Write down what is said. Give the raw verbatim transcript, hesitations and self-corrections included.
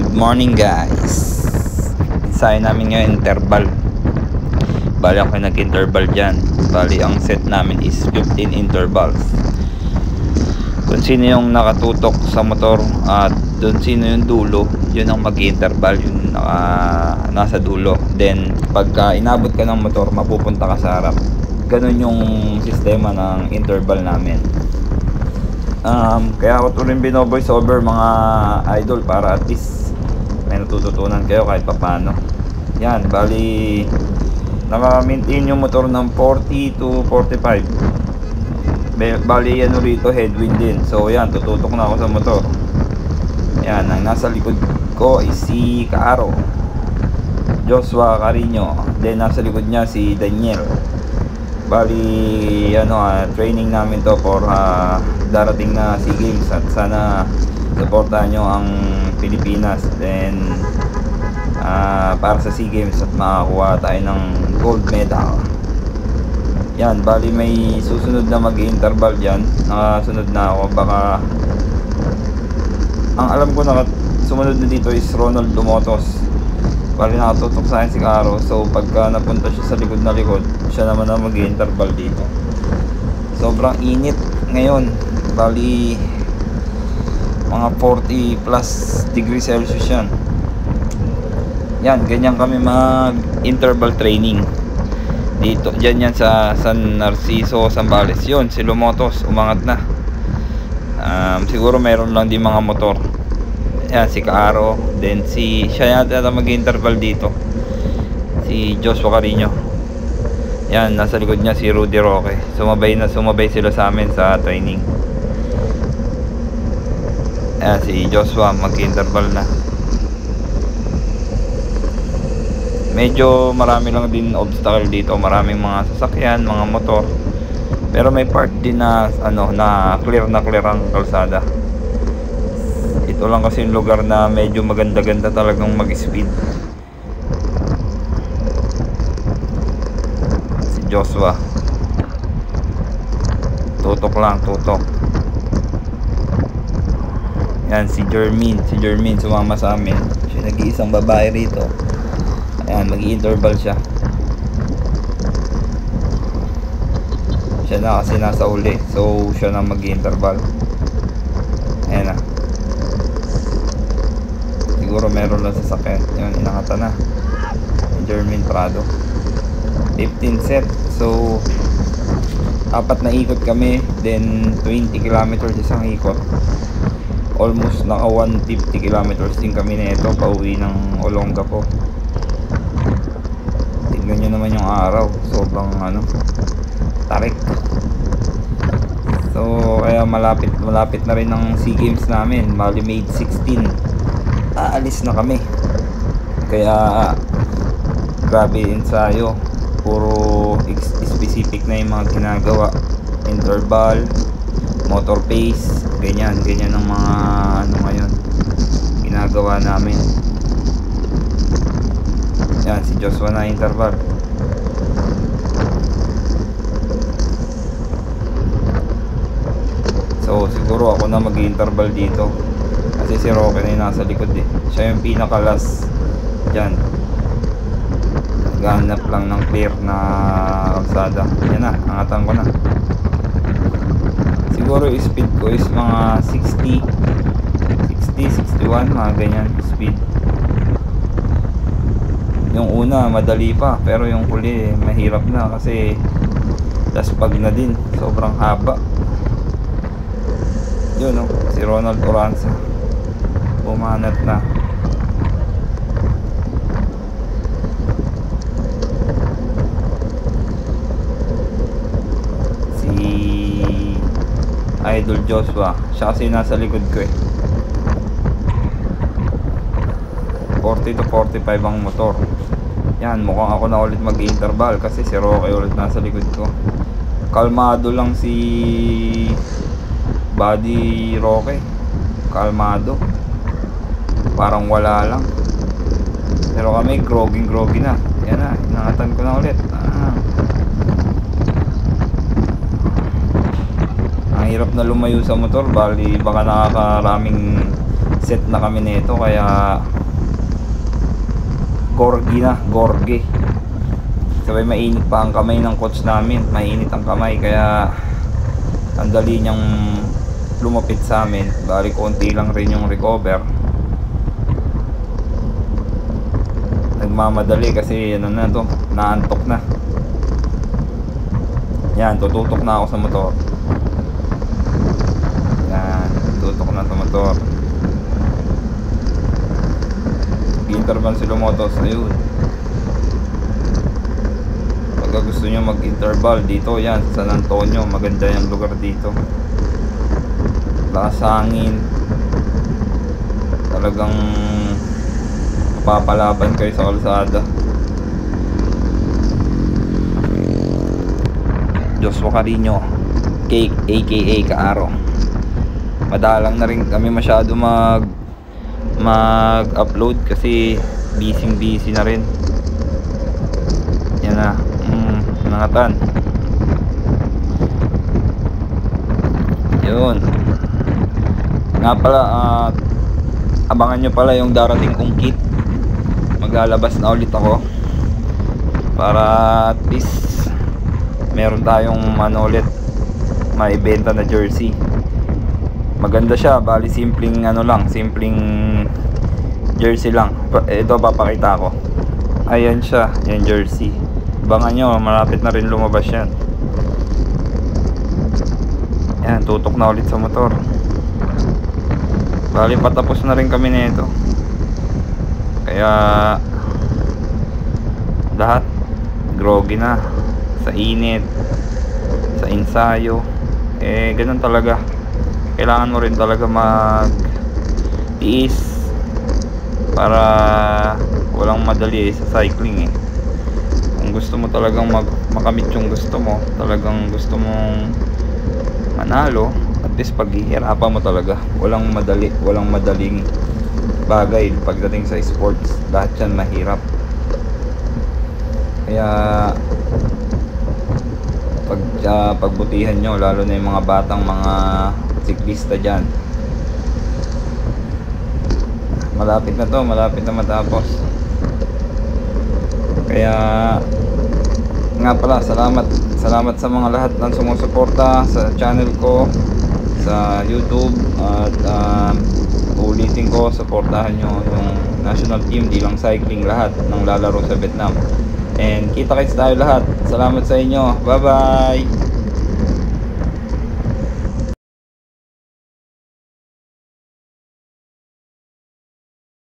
Good morning guys. Isahin namin ngayon interval. Bali ako nag-interval dyan. Bali ang set namin is fifteen intervals. Kung sino yung nakatutok sa motor at dun sino yung dulo, yun ang mag-interval, yun uh, nasa dulo. Then pagka inabot ka ng motor, mapupunta ka sa harap. Ganun yung sistema ng interval namin. Um, kaya ako ito rin binovoice over mga idol para at least may natututunan kayo kahit papano. Yan, bali naka-maintain yung motor ng forty to forty-five. Bali yan rito headwind din. So yan, tututok na ako sa motor. Yan, ang nasa likod ko is si Kaaro, Joshua Carino. Then nasa likod niya si Daniel. Bali ano, uh, training namin to for uh, darating na SEA Games at sana supportahan nyo ang Pilipinas. Then uh, para sa SEA Games at makakuha tayo ng gold medal. Yan, bali may susunod na mag-interval dyan. Nakasunod na ako, baka ang alam ko na sumunod na dito is Ronald Dumotos. Bali nakatutok sa akin si Caro. So pagka napunta siya sa likod na likod, siya naman na mag-interval dito. Sobrang init ngayon. Bali mga forty plus degrees Celsius yan. Yan, ganyan kami mag-interval training dito. Diyan yan sa San Narciso, Zambales. Yun, si Lumotos umangat na. um, Siguro mayroon lang din mga motor. Yan, si Kaaro. Then si siya yata mag-interval dito, si Joshua Carino. Yan, nasa likod niya si Rudy Roque. Sumabay na sumabay sila sa amin sa training. Yan, si Joshua mag-interval na. Medyo marami lang din obstacle dito, maraming mga sasakyan, mga motor. Pero may part din na ano, na clear na clear ang kalsada. Ito lang kasi yung lugar na medyo maganda-ganda talagang mag-speed. Si Joshua, tutok lang, tutok. Yan, si Jermaine. Si Jermaine sumama sa amin. Siya nag-iisang babae rito. Ayan, mag-i-interval siya. Siya na kasi nasa uli. So, siya na mag-i-interval. Ayan na. Siguro meron lang sasakyan. Yun, inangata na. Jermaine Prado. fifteen set. So, apat na ikot kami. Then, twenty kilometers isang ikot. Almost naka one hundred fifty kilometers din kami na ito. Pauwi ng Olongapo. Tignan nyo naman yung araw. Sobrang ano, tarik. So, kaya malapit malapit na rin ang SEA Games namin. Bali May sixteen. Aalis na kami. Kaya grabe ensayo. Puro specific na yung mga ginagawa. Interval, motor pace, ganyan, ganyan ang mga ano ngayon ginagawa namin. Yan, si Joshua na interval. So siguro ako na mag-interval dito kasi si Roque na yung nasa likod eh. Siya yung pinaka last dyan. Naghanap lang ng clear na kalsada. Yan na, angatan ko na. Siguro yung speed ko is mga sixty, sixty-one, mga ganyan speed. Yung una madali pa, pero yung huli mahirap na kasi daspag na din, sobrang haba. Yun o, si Ronald Oranza bumanat na. Si Idol Joshua, siya kasi nasa likod ko eh. forty to forty-five ang motor. Yan, mukhang ako na ulit mag-interval kasi si Roque ulit nasa likod ko. Kalmado lang si Buddy Roque, kalmado, parang wala lang. Pero kami groggy groggy na. Yan na, inangatan ko na ulit. ah. Ang hirap na lumayo sa motor. Bali baka nakakaraming set na kami nito, kaya gorgi na, gorgi. Sabay mainit pa ang kamay ng coach namin, mainit ang kamay, kaya ang dali niyang lumapit sa amin. Bali konti lang rin yung recover. Nagmamadali kasi ano na to, naantok na. Yan, tututok na ako sa motor. Yan, tututok na sa motor. Interval si Lumotos, ayun. Pagka gusto nyo mag-interval dito, yan, sa San Antonio, maganda yung lugar dito. Lakas hangin. Talagang papalaban kayo sa kalsada. Joshua Carino, A K A Kaaro. Madalang na rin kami masyado mag mag-upload kasi busy busy na rin. Yan na, mm, nangatan. Yun. Nga pala, uh, abangan nyo pala yung darating kong kit. Maglalabas na ulit ako para at least meron tayong ano ulit, may benta na jersey. Maganda siya, bali simpleng ano lang, simpleng jersey lang. Ito papakita ko. Ayan siya, yan jersey. Abangan nyo, malapit na rin lumabas yan. Yan, tutok na ulit sa motor. Bali patapos na rin kami nito. Kaya lahat groggy na sa init, sa ensayo. Eh ganun talaga. Kailangan mo rin talaga mag tiis para walang madali eh, sa cycling eh. Kung gusto mo talagang mag makamit yung gusto mo, talagang gusto mong manalo, at least paghihirapan mo talaga. Walang madali, walang madaling bagay pagdating sa sports. Lahat yan mahirap. Kaya pag uh, pagbutihan nyo, lalo na yung mga batang mga siklista dyan. Malapit na to, malapit na matapos. Kaya nga pala, salamat salamat sa mga lahat ng sumusuporta sa channel ko sa YouTube. At uh, ulitin ko, suportahan nyo yung national team, di lang cycling, lahat ng lalaro sa Vietnam. And kita kits tayo lahat. Salamat sa inyo, bye bye.